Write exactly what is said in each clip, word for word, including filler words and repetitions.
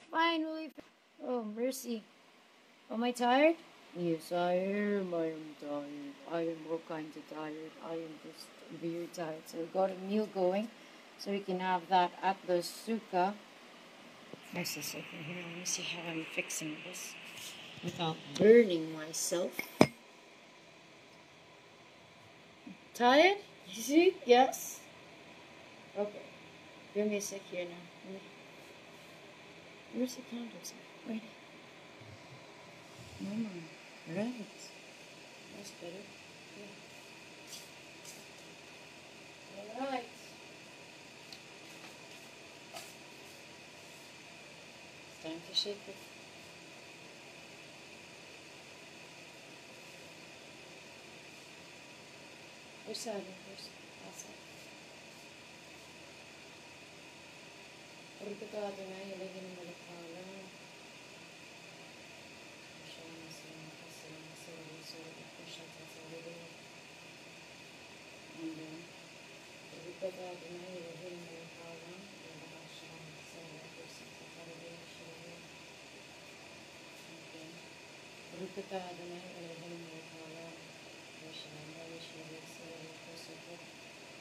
finally. Oh, mercy. Am I tired? Yes, I am. I am tired. I am all kinds of tired. I am just very tired. So we got a meal going, so we can have that at the sukkah. Just a second here. Let me see how I'm fixing this without burning myself. Tired? You see? Yes. Okay. Give me a sec here now. Where's the candles? Right. No more. Right. That's better. Yeah. Alright. It's time to shake it. Which side? Where's outside? Ricordate mai le che non me le parla. Lasciamo se non passare una sera di sole per coscienza se vedere. Ricordate mai le che non me le parla. E lasciamo se non coscienza se vedere. Ricordate mai le che non me le parla. Lasciamo se non coscienza.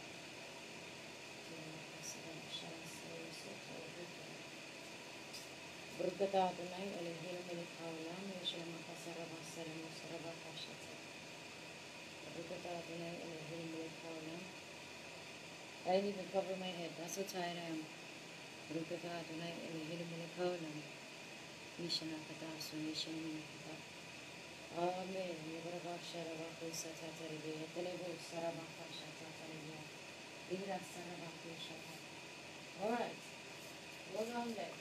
Berkata tunai oleh ilmu milik Allah, Yeshua Makasara Basara Musara Bakashata. Berkata tunai oleh ilmu milik Allah. I didn't even cover my head. That's how tired I am. Berkata tunai oleh ilmu milik Allah. Yeshua Makasara Musara. Amen. Yeshua Bakashara Bakashata Taribiya. Telebu Sara Bakashata Taribiya. Ira Sara Bakashata. All right. Hold on there.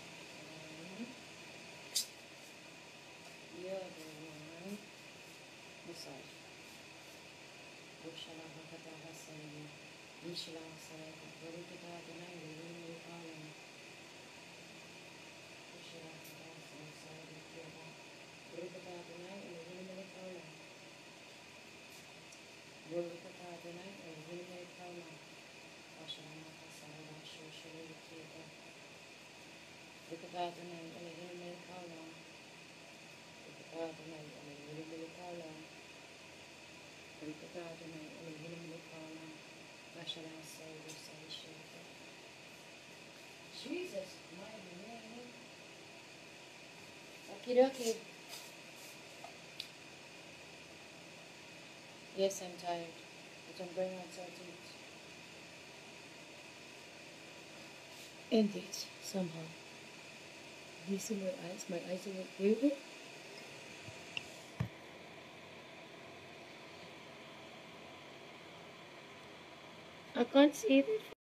The other one, massage. Oshala Hakata Hasani, Ishla Saraka, Rukata, the night, the room with Alan. Oshala Hakata Hasani, Rukata, the night, and the room with Alan. Rukata, the night, and the room with Alan. Oshala Hakasara, Shoshali, Kita. Rukata, the night, and the room with Alan. Rikata tunai oleh ilmu milik Allah. Rikata tunai oleh ilmu milik Allah. Mashallah, say this, say Jesus, my name. Okidoki. Yes, I'm tired, but I'm going outside to eat. Indeed, somehow. Do you see my eyes? My eyes are moving. I can't see it.